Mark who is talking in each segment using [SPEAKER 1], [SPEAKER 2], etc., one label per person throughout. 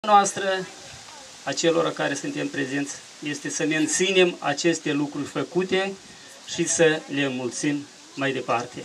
[SPEAKER 1] noastră, a celor care suntem prezenți, este să menținem aceste lucruri făcute și să le înmulțim mai departe.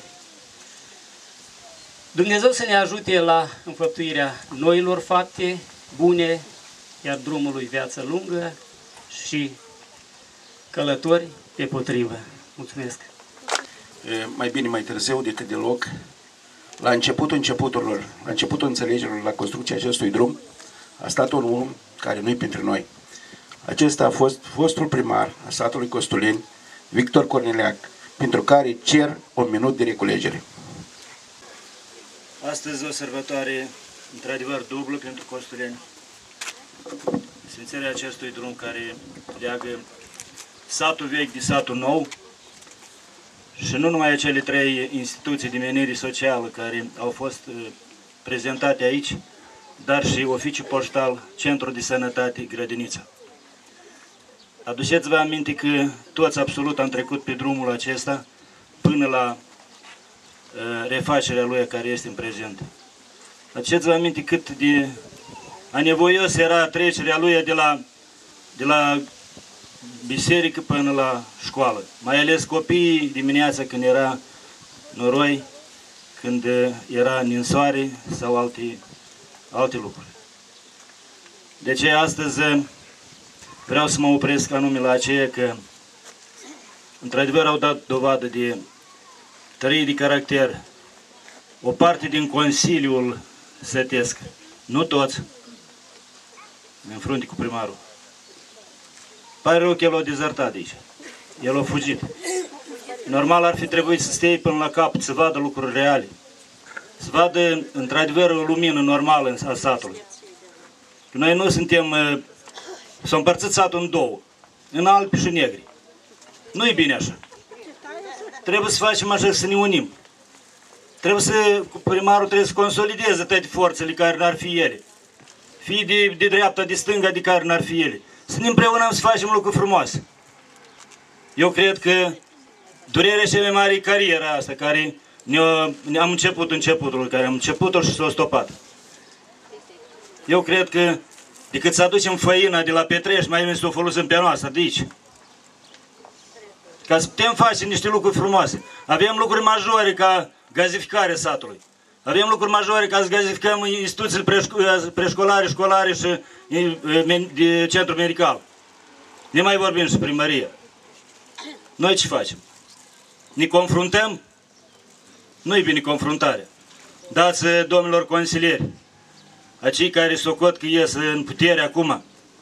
[SPEAKER 1] Dumnezeu să ne ajute la înfăptuirea noilor fapte bune, iar drumul lui viață lungă și călători deopotrivă. Mulțumesc!
[SPEAKER 2] Mai bine mai târziu decât deloc, la începutul înțelegerilor la construcția acestui drum, a stat un om care nu-i printre noi. Acesta a fost fostul primar a satului Costuleni, Victor Corneleac, pentru care cer un minut de reculegere.
[SPEAKER 3] Astăzi o sărbătoare într-adevăr dublă pentru Costuleni. Sfințirea acestui drum care leagă satul vechi de satul nou și nu numai acele trei instituții de menire socială care au fost prezentate aici, dar și oficiu poștal, centru de sănătate, grădinița. Aduceți-vă aminte că toți absolut am trecut pe drumul acesta până la refacerea lui care este în prezent. Aduceți-vă aminte cât de anevoios era trecerea lui de la biserică până la școală. Mai ales copiii dimineața când era noroi, când era ninsoare sau alte lucruri. De aceea astăzi vreau să mă opresc anume la aceea că într-adevăr au dat dovadă de tărie de caracter o parte din Consiliul Sătesc, nu toți, în frunte cu primarul. Pare rău că el a dezertat de aici. El a fugit. Normal ar fi trebuit să stea până la capăt, să vadă lucruri reale. Să vadă într-adevăr o lumină normală a satului. Noi nu suntem... S-a împărțit satul în două, în albi și negri. Nu e bine așa. Trebuie să facem așa, să ne unim. Primarul trebuie să consolideze toate forțele care n-ar fi ele. Fie de dreapta, de stânga, de care n-ar fi ele. Să ne împreunăm să facem lucruri frumoase. Eu cred că durerea cea mai mare e cariera asta, care am începutul și s-a stopat. Eu cred că decât să aducem făina de la Petrești, mai bine să o folosim pe noastră de aici. Ca să putem face niște lucruri frumoase. Avem lucruri majore ca gazificarea satului. Avem lucruri majore ca să gazificăm instituțiile preșcolare, școlare și de centru medical. Ne mai vorbim și primăria. Noi ce facem? Ne confruntăm? Nu-i bine confruntarea. Dați domnilor consilieri, acei care socot că ies în putere acum,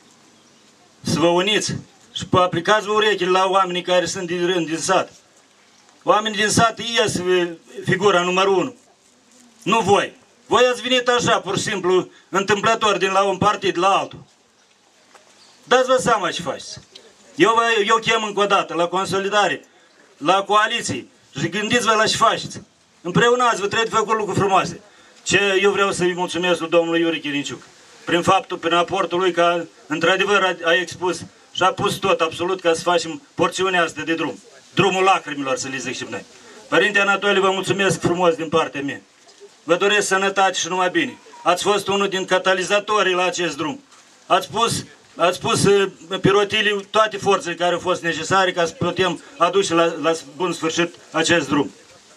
[SPEAKER 3] să vă uniți și aplicați-vă urechile la oamenii care sunt din rând, din sat. Oamenii din sat ies figura numărul 1. Nu voi. Voi ați venit așa, pur și simplu, întâmplător, din la un partid la altul. Dați-vă seama ce faceți. Eu chem încă o dată la consolidare, la coaliții și gândiți-vă la ce faceți. Împreunați-vă, trebuie făcut lucruri frumoase. Ce eu vreau să-i mulțumesc lui domnul Iuri Chirinciuc, prin aportul lui, că într-adevăr a expus și a pus tot, absolut, ca să facem porțiunea asta de drum. Drumul lacrimilor, să le zic și noi. Părinte Anatolie, vă mulțumesc frumos din partea mea. Vă doresc sănătate și numai bine. Ați fost unul din catalizatorii la acest drum. Ați pus pe rotilii toate forțele care au fost necesare ca să putem aduce la bun sfârșit acest drum.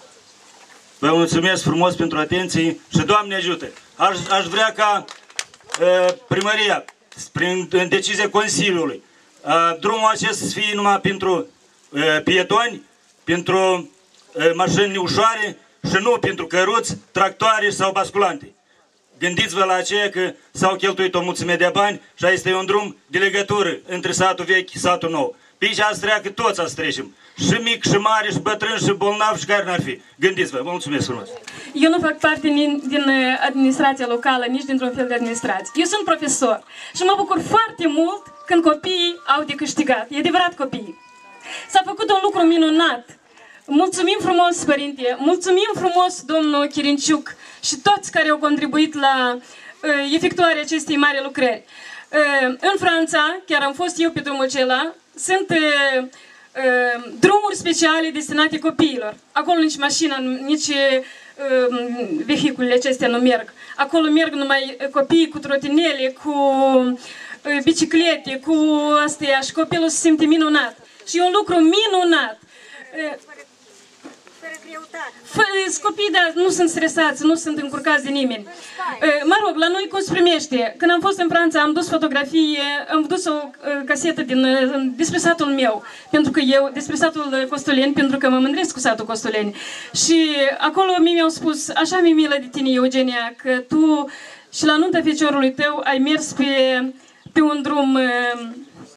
[SPEAKER 3] Vă mulțumesc frumos pentru atenție și Doamne ajută. Aș vrea ca primăria, prin decizia Consiliului, drumul acesta să fie numai pentru pietoni, pentru mașini ușoare și nu pentru căruți, tractoare sau basculante. Gândiți-vă la aceea că s-au cheltuit o mulțime de bani și este un drum de legătură între satul vechi și satul nou. Pe aici ați treacă toți ați trecem. Și mic, și mare, și bătrân, și bolnav, și care n-ar fi. Gândiți-vă, vă mulțumesc frumos.
[SPEAKER 4] Eu nu fac parte din administrația locală, nici dintr-un fel de administrație. Eu sunt profesor și mă bucur foarte mult când copiii au de câștigat. E adevărat, copiii. S-a făcut un lucru minunat. Mulțumim frumos, părinte, mulțumim frumos, domnul Chirinciuc și toți care au contribuit la efectuarea acestei mari lucrări. În Franța, chiar am fost eu pe drumul acela, sunt drumuri speciale destinate copiilor. Acolo nici mașina, nici vehiculele acestea nu merg. Acolo merg numai copii cu trotinele, cu biciclete, cu astea și copilul se simte minunat. Și e un lucru minunat. Copii, da, nu sunt stresați, nu sunt încurcați de nimeni. Mă rog, la noi cum se primește? Când am fost în Franța, am dus fotografie, am dus o casetă despre satul meu, pentru că eu, despre satul Costoleni, pentru că mă mândresc cu satul Costoleni. Și acolo mi-au spus, așa mi-e milă de tine, Eugenia, că tu și la nunta feciorului tău ai mers pe un drum